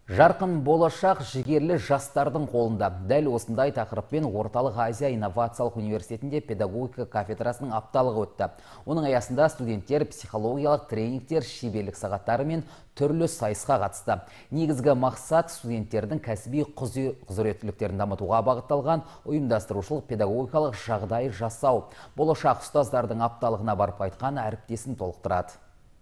Жарқын болашақ жігерлі жастардың қолында. Дәл осындай тақырыппен Орталық Азия инновациялық университетінде педагогика кафедрасының апталығы өтті. Оның аясында студенттер психологиялық тренингтер, шеберлік сағаттары мен түрлі сайысқа қатысты. Негізгі мақсат студенттердің кәсіби құзыреттіліктерін дамытуға бағытталған ұйымдастырушылық педагогикалық жағдай жасау. Болашақ ұстаздардың апталығына барып қайтқан әріптесін толықтырады.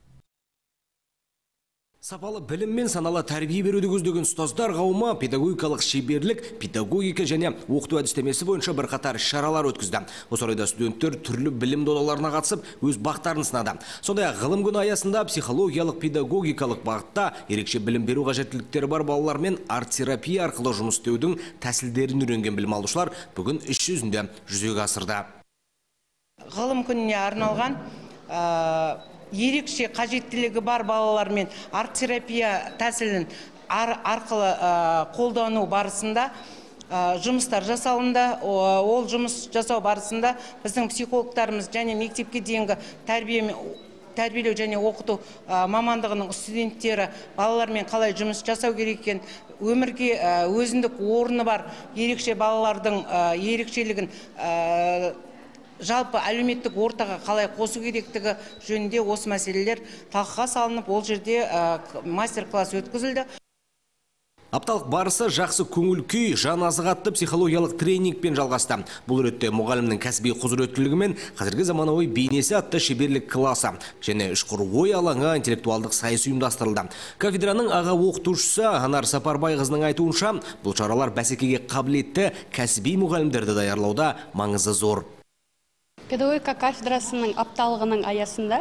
Сапалы білім мен саналы тәрбие беруді көздеген ұстаздар қауымы педагогикалық шеберлік, педагогика және оқыту әдістемесі бойынша бірқатар шаралар өткізді. Осы орайда студенттер түрлі білім додаларына қатысып, өз бақтарын сынады. Сондай-ақ ғылым күні аясында психологиялық педагогикалық бағытта ерекше білім беру қажеттіліктері бар балалармен арт-терапия арқылы жұмыс істеудің тәсілдерін үйренген білім алушылар бүгін іс жүзінде жүзеге асырды. Ғылым күніне арналған ерекше қажеттілігі бар балалармен арт-терапия тәсілін арқылы қолдану барысында жұмыстар жасалынды. Ол жұмыс жасау барысында біздің психологтарымыз және мектепке дейінгі тәрбиелеу және оқыту мамандығының студенттері балалармен қалай жұмыс жасау керек екен, өмірге өзіндік орны бар ерекше балалардың ерекшелігін жалпы әлеуметтік ортаға қалай қосу керектігі жөнінде осы мәселелер талқыға салынып, ол жерде мастер-класс өткізілді. Апталық барысы жақсы көңіл күй, жан азығатты психологиялық тренингпен жалғасты. Бұл ретте мұғалімнің кәсіби құзыреттілігі мен қазіргі заманауи бейнесі атты шеберлік класы және үшқыр ой алаңы интеллектуалдық сайыс ұйымдастырылды. Кафедраның аға оқытушысы Анар Сапарбайқызының айтуынша, бұл шаралар бәсекеге қабілетті кәсіби мұғалімдерді даярлауда маңызы зор. Педагогика кафедрасының апталығының аясында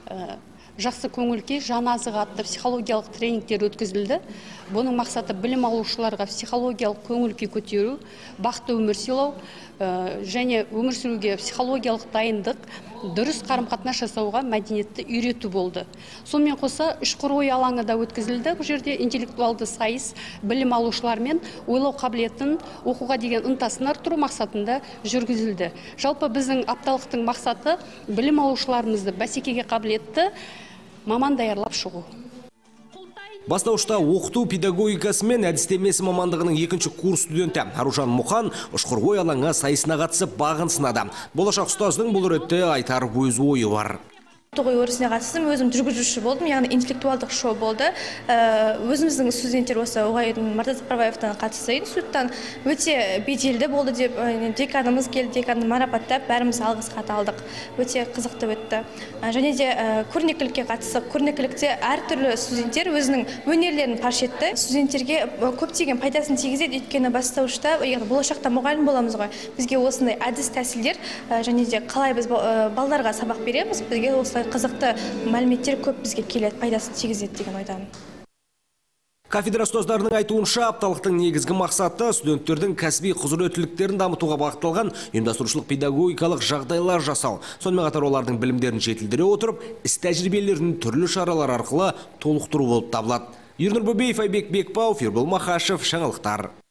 жақсы көңіл-күй, жан азығы психологиялық тренингтер өткізілді. Бұның мақсаты білім алушыларға психологиялық көңіл-күй көтеру, бақытты өмір сыйлау және өмір сүруге психологиялық дайындық, дұрыс қарым-қатынас жасауға мәдениетті үйрету болды. Сонымен қоса үшқыр ой алаңы да өткізілді. Бұл жерде интеллектуалды сайыс білім алушылармен ойлау қабілетін, оқуға деген ынтасын арттыру мақсатында жүргізілді. Жалпы біздің апталықтың мақсаты білім алушыларымызды бәсекеге қабілетті маман даярлап шығу. Бастаушта оқыту педагогикасы мен әдістемесі мамандығының 2-ші курс студенті Аружан Мұқан үшқыр ой алаңы сайысына қатысып бағын сынады. Болашақ ұстаздың бұл ретте айтар өз ойы бар. Тоғай өрісіне қатыстым, өзім жүргізуші болдым, яғни интеллектуалдық шоу болды. Өзіміздің студенттер осы Оғайдың Марта Заправаевтан қатысты институттан өте беделді болды деп, деканымыз келді, деканды марапаттап, бәріміз алғыс хат алдық. Өте қызықты өтті. Және де көрнекілікке қатысып, көрнекілікте әртүрлі студенттер өзінің өнерлерін паш етті. Студенттерге көптеген пайдасын тигізеді, өйткені бастаушыда, болашақта мұғалім боламыз ғой. Бізге осындай әдіс тәсілдер және де қалай біз балаларға сабақ береміз, бізге осылай қызықты мәліметтер көп бізге келеді, пайдасын тигізеді деген ойдамын. Кафедра ұстаздарының айтуынша, апталықтың негізгі мақсаты студенттердің кәсіби құзыреттіліктерін дамытуға бағытталған ұйымдастырушылық педагогикалық жағдайлар жасау. Сонымен қатар олардың білімдерін жетілдіре отырып, іс тәжірибелерін түрлі шаралар арқылы толықтыру болып табылады. Ернұр Бөбеев, Айбек Бекбауов, Ербол Махашев, жаңалықтар.